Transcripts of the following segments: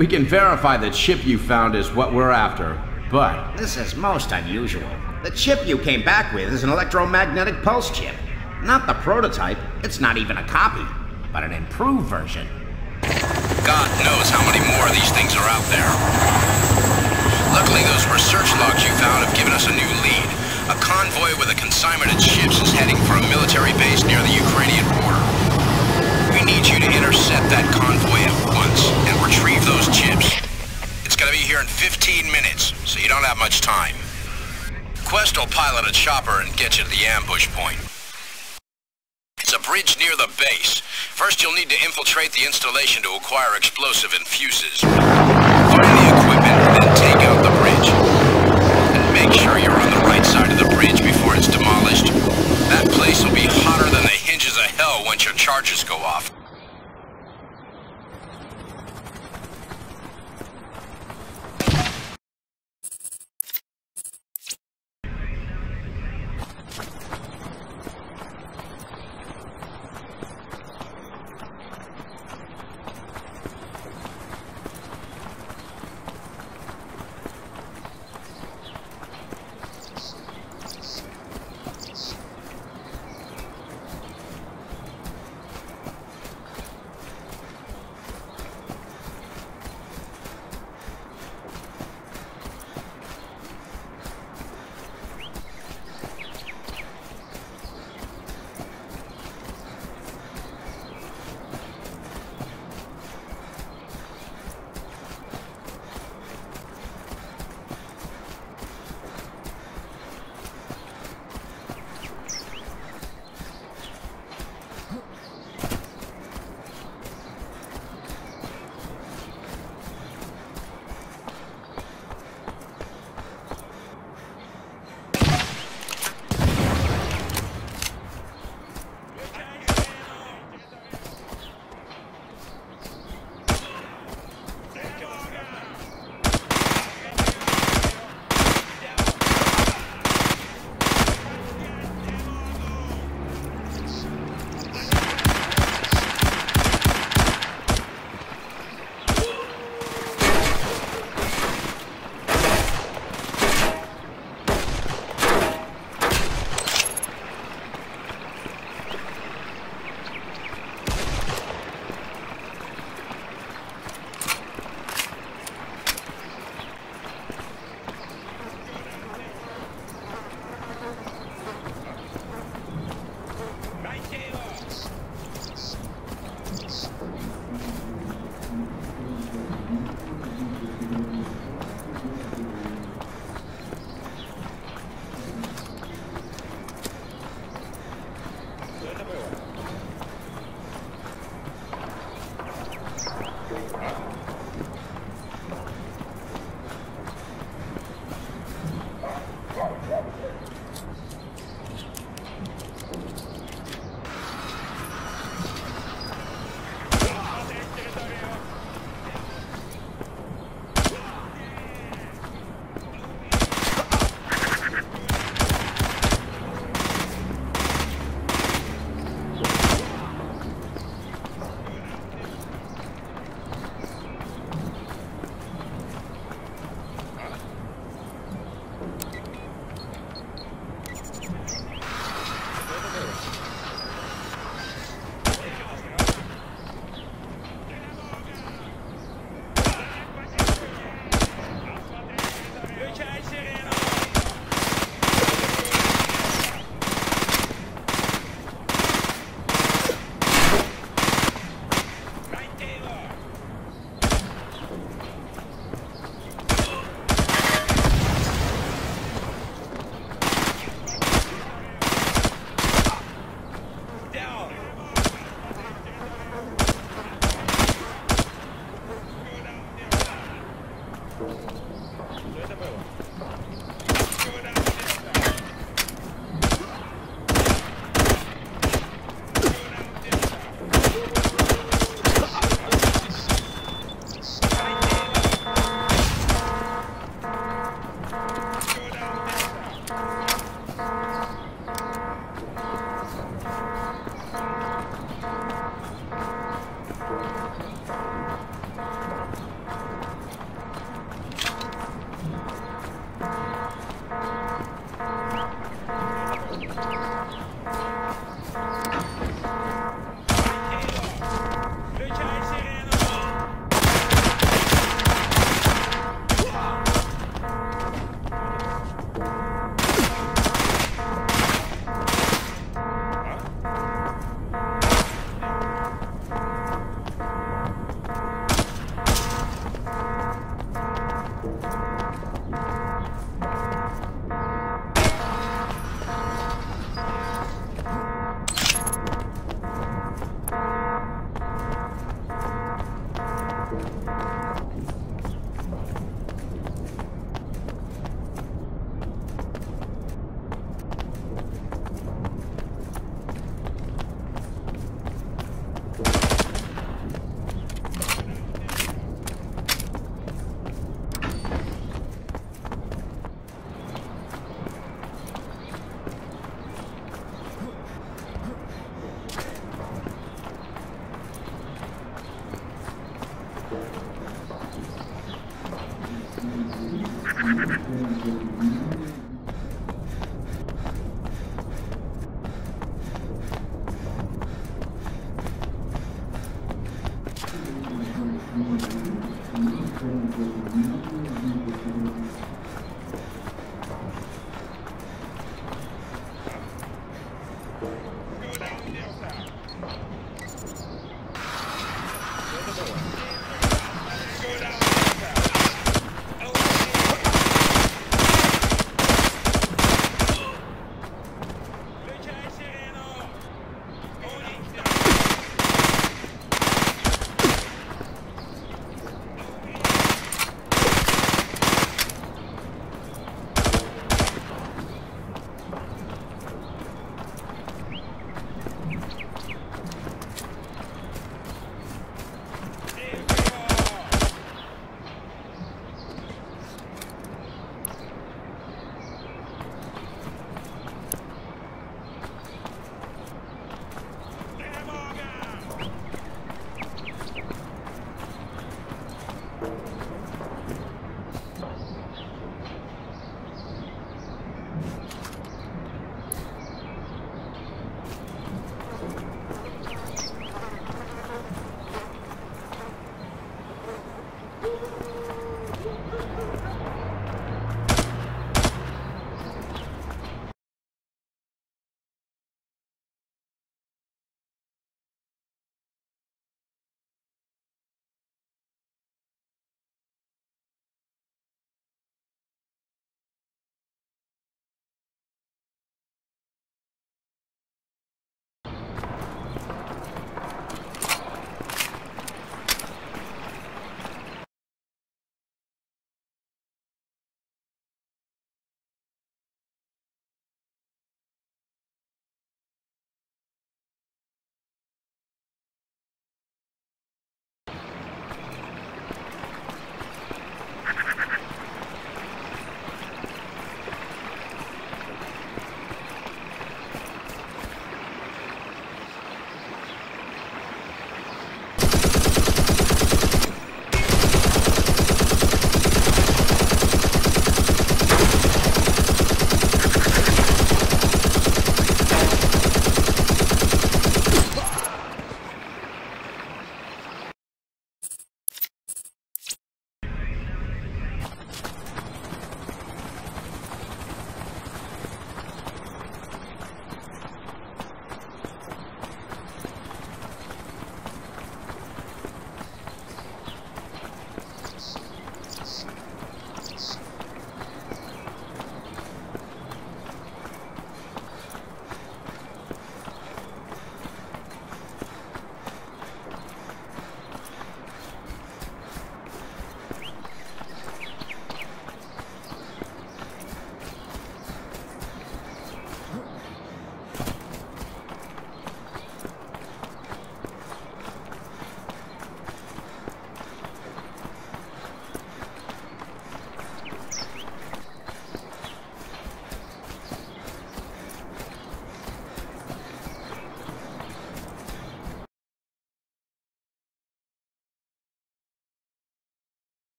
We can verify the chip you found is what we're after, but... This is most unusual. The chip you came back with is an electromagnetic pulse chip. Not the prototype, it's not even a copy, but an improved version. God knows how many more of these things are out there. Luckily, those research logs you found have given us a new lead. A convoy with a consignment of chips is heading for a military base near the Ukrainian border. We need you to intercept that convoy at once and retrieve those chips. It's gonna be here in 15 minutes, so you don't have much time. Quest will pilot a chopper and get you to the ambush point. It's a bridge near the base. First, you'll need to infiltrate the installation to acquire explosive and fuses. Find the equipment, then take out the bridge. And make sure you're on the right side of the bridge before it's demolished. That place will be hotter than the hinges of hell once your charges go off.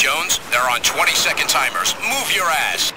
Jones, they're on 20-second timers. Move your ass!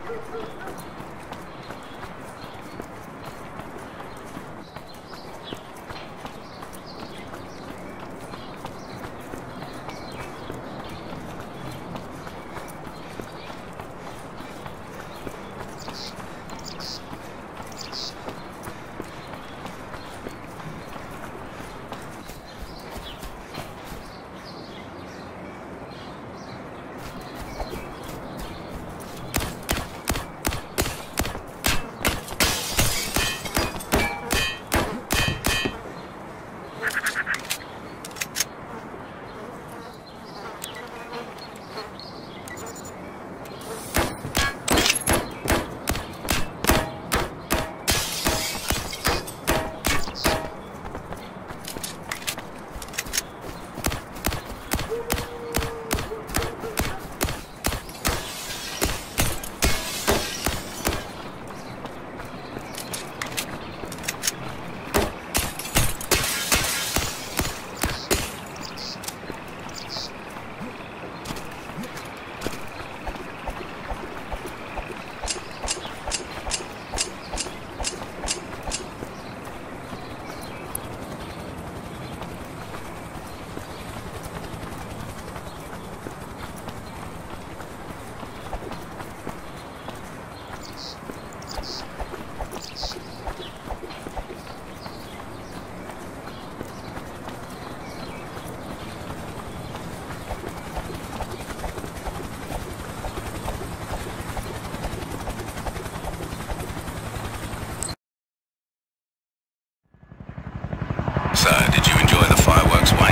Did you enjoy the fireworks, White?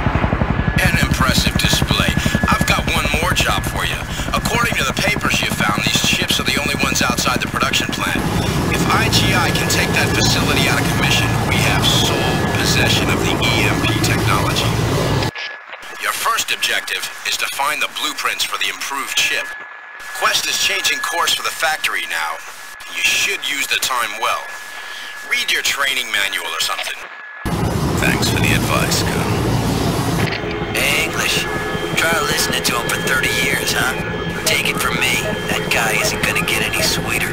An impressive display. I've got one more job for you. According to the papers you found, these chips are the only ones outside the production plant. If IGI can take that facility out of commission, we have sole possession of the EMP technology. Your first objective is to find the blueprints for the improved chip. Quest is changing course for the factory now. You should use the time well. Read your training manual or something. Thanks for the advice, Gun. English. Try listening to him for 30 years, huh? Take it from me, that guy isn't gonna get any sweeter.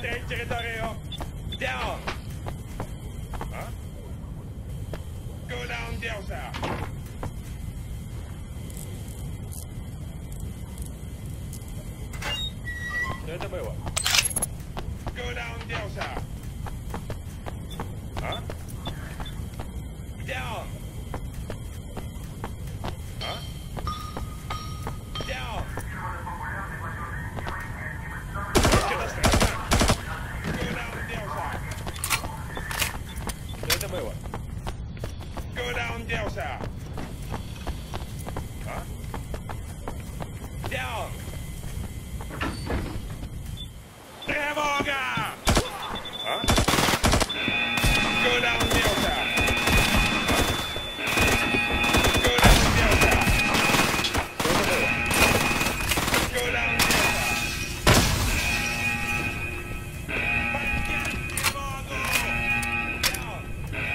Осмотреть территорию. Down. А? Куда он делся? Что это было? Куда он делся? А? Где он? А? Где он? Что-то страшно. Куда он делся? Что это было? Куда он делся? А? Где он? Тревога! А? Куда он делся? А? Куда он делся? Что это было? Куда он делся? Поднять тревогу! Где он?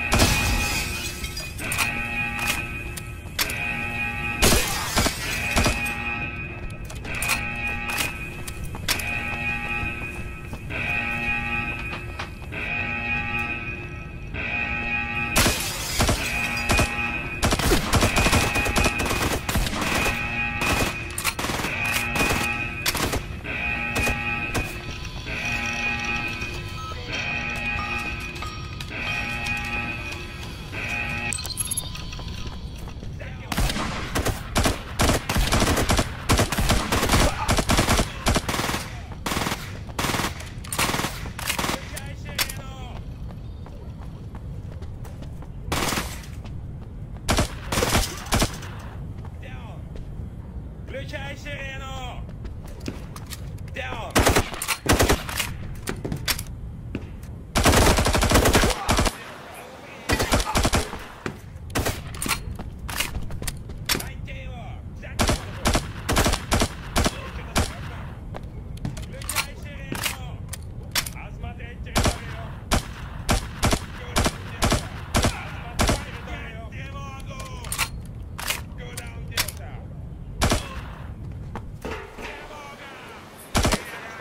Включай сирену! Где он? Найти его! Взять его! Что-то страшно? Включай сирену! Осмотреть территорию! Куда он делся? Осмотреть территорию! Тревогу! Куда он делся? Тревога!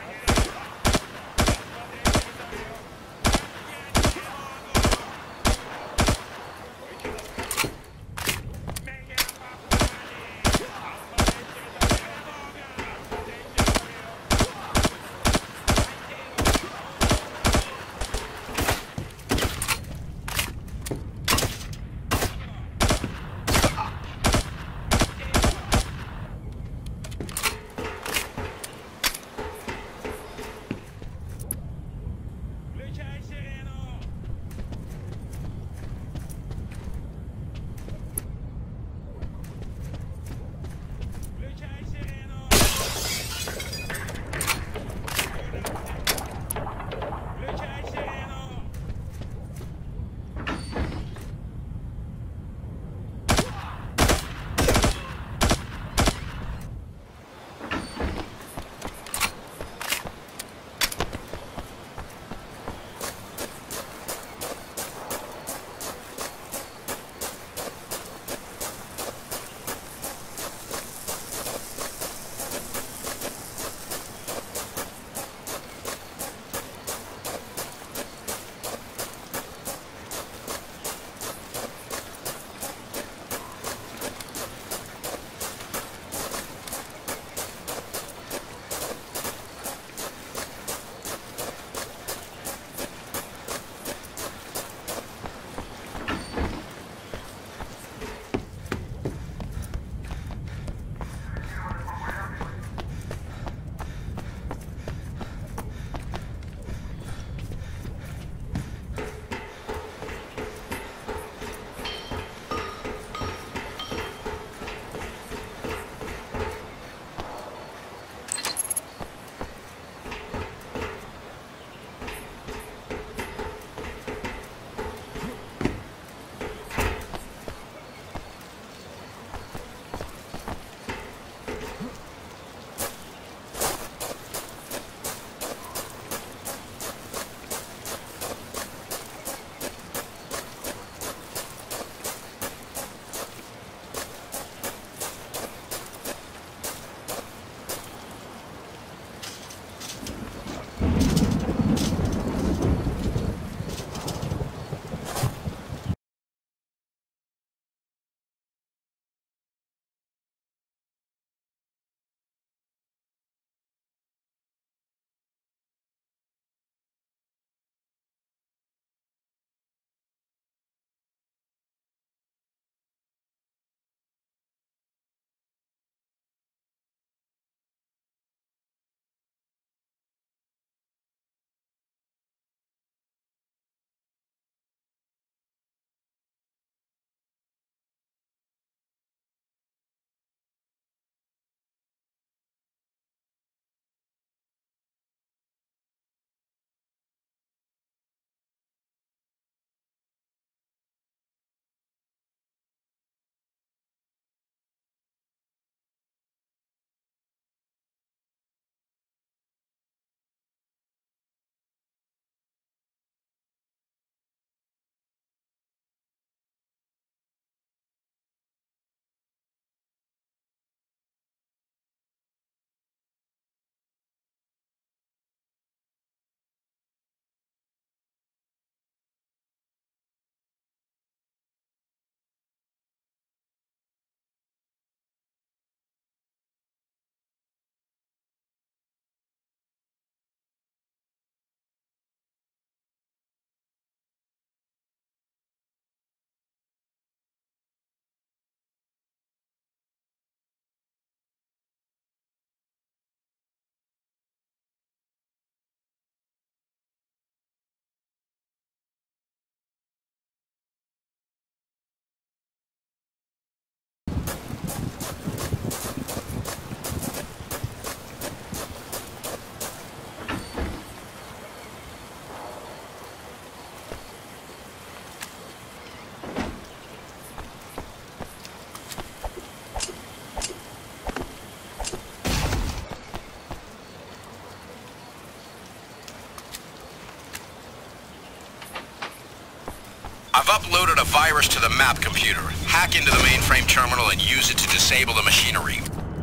uploaded a virus to the map computer. Hack into the mainframe terminal and use it to disable the machinery.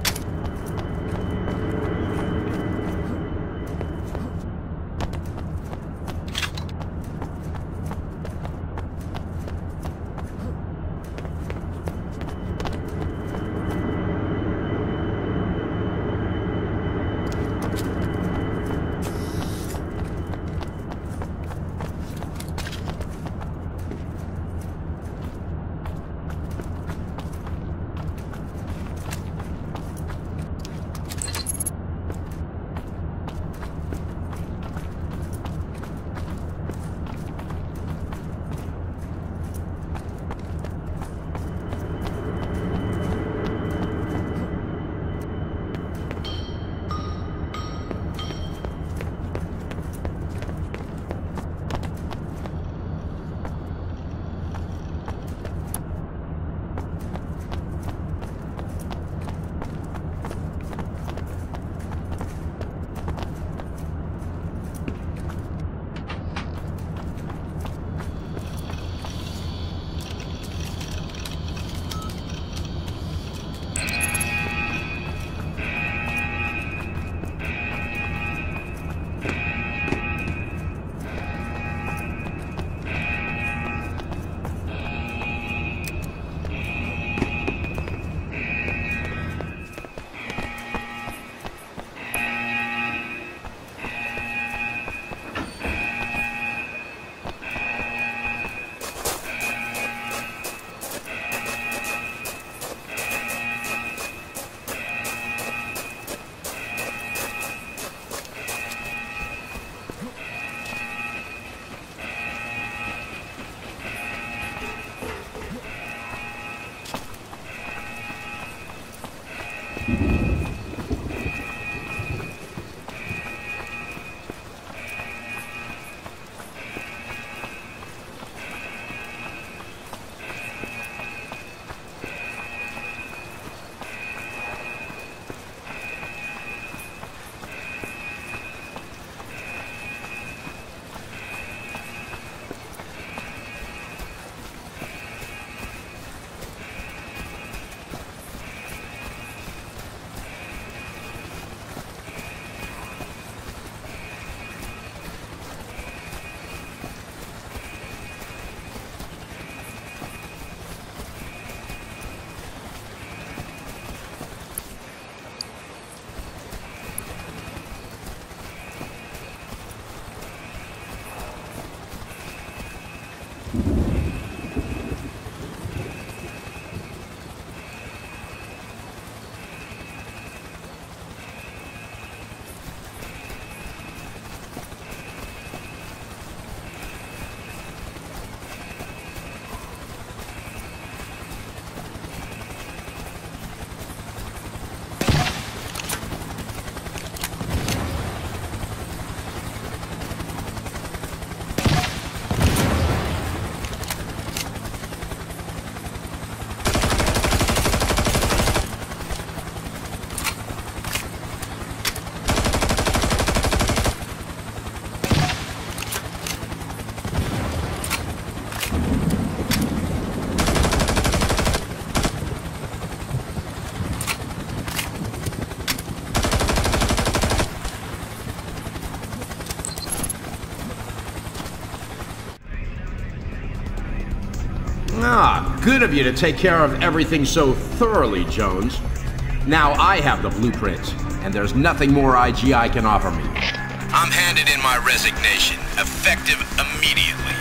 Ah, good of you to take care of everything so thoroughly, Jones. Now I have the blueprints, and there's nothing more IGI can offer me. I'm handed in my resignation, effective immediately.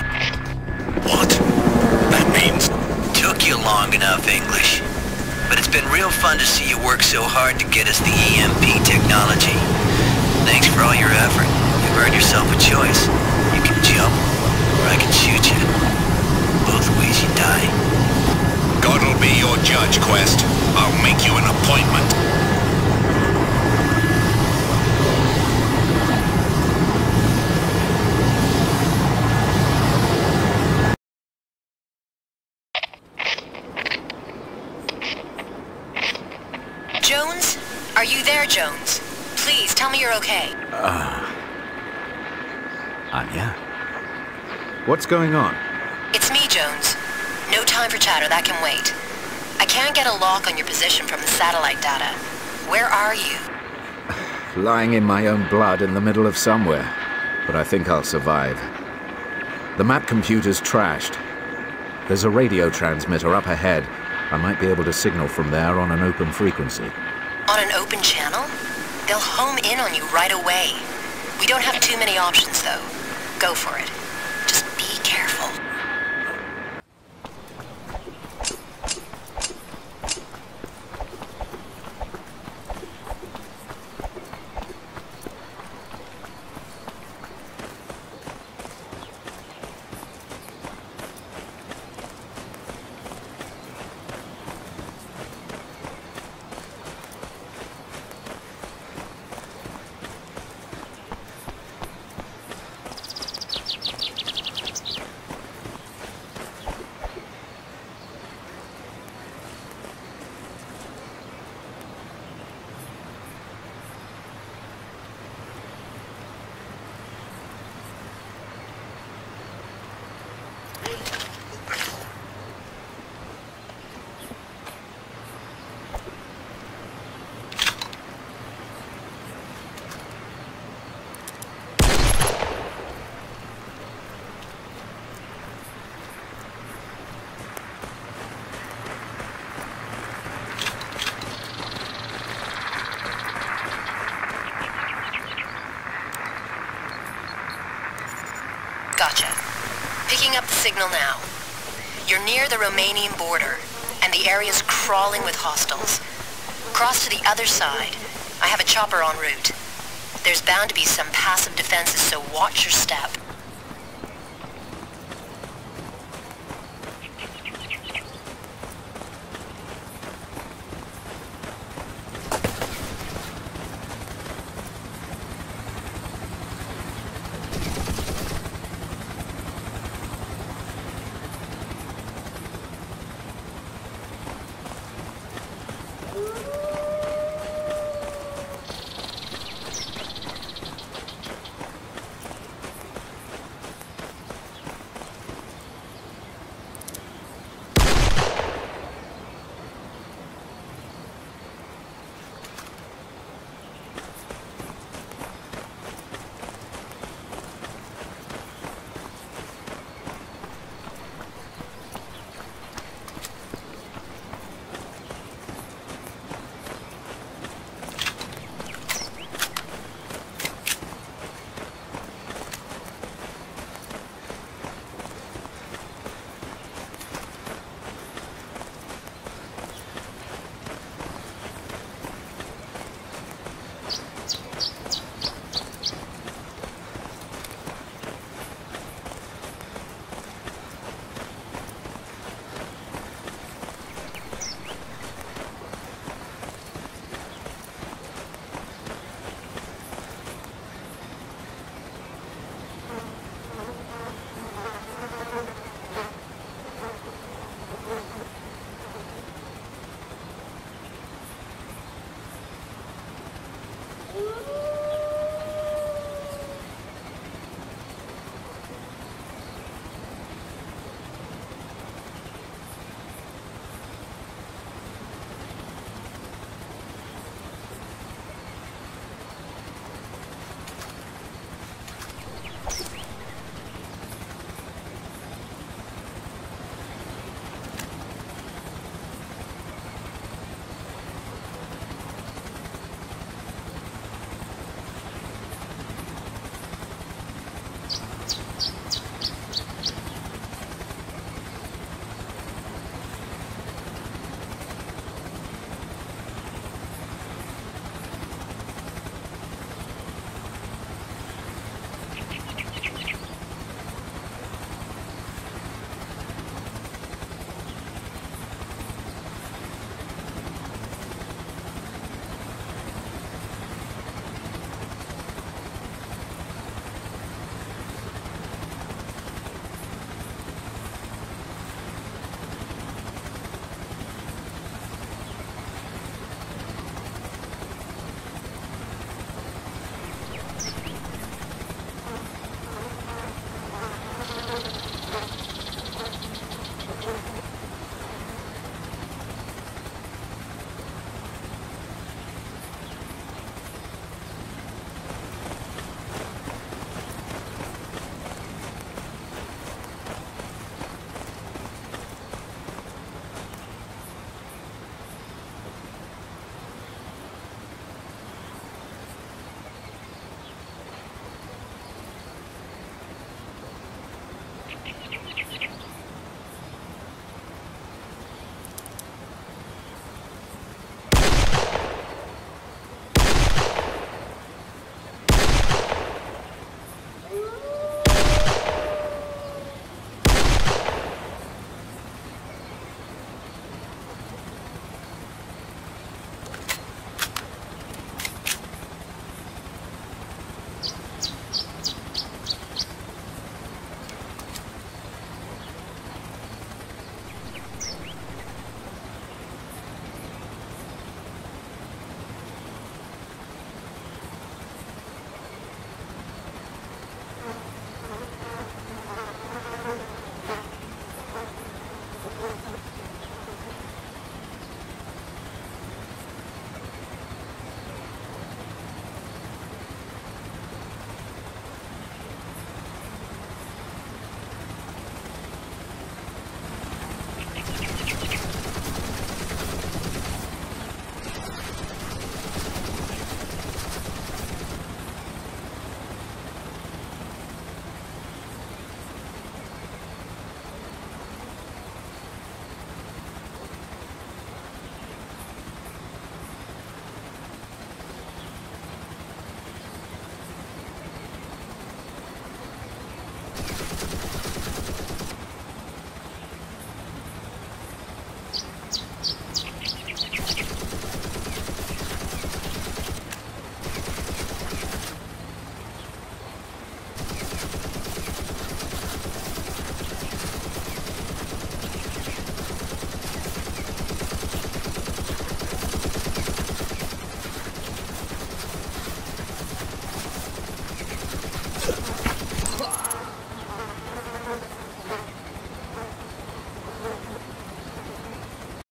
What? That means... Took you long enough, English. But it's been real fun to see you work so hard to get us the EMP technology. Thanks for all your effort. You've earned yourself a choice. You can jump, or I can shoot you. Both ways you die. God'll be your judge, Quest. I'll make you an appointment. Jones? Are you there, Jones? Please, tell me you're okay. Anya? What's going on? It's me, Jones. No time for chatter, that can wait. I can't get a lock on your position from the satellite data. Where are you? Lying in my own blood in the middle of somewhere. But I think I'll survive. The map computer's trashed. There's a radio transmitter up ahead. I might be able to signal from there on an open frequency. On an open channel? They'll home in on you right away. We don't have too many options, though. Go for it. Just be careful. Gotcha. Picking up the signal now. You're near the Romanian border, and the area's crawling with hostiles. Cross to the other side. I have a chopper en route. There's bound to be some passive defenses, so watch your step.